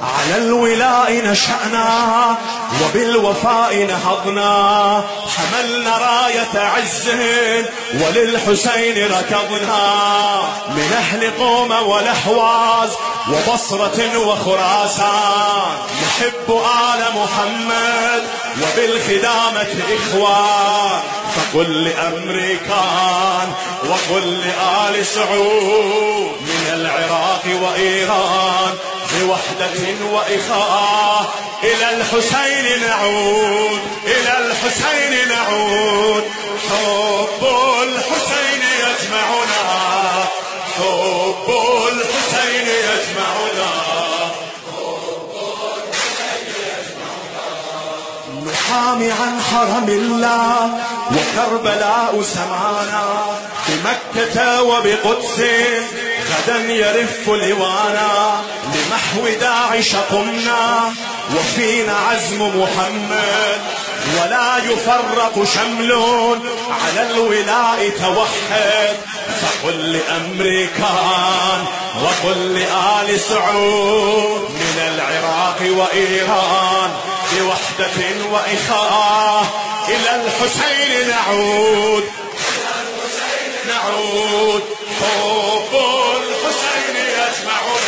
على الولاء نشأنا وبالوفاء نهضنا، حملنا راية عز وللحسين ركضنا، من أهل قوم والأحواز وبصرة وخراسان، نحب آل محمد وبالخدامة إخوان، فقل لأمريكان وقل لآل سعود، من العراق وإيران بوحدة وإخاء، إلى الحسين نعود، إلى الحسين نعود، حب الحسين يجمعنا، حب الحسين يجمعنا، نحامي عن حرم الله وكربلاء سمانا، بمكة وبقدس غدا يرف لوانا، لمحو داعش قمنا وفينا عزم محمد، ولا يفرق شمل على الولاء توحد، فقل لأمريكان وقل لآل سعود، من العراق وإيران بوحدة وإخاء، إلى الحسين نعود، إلى الحسين نعود، حب الحسين يجمعنا.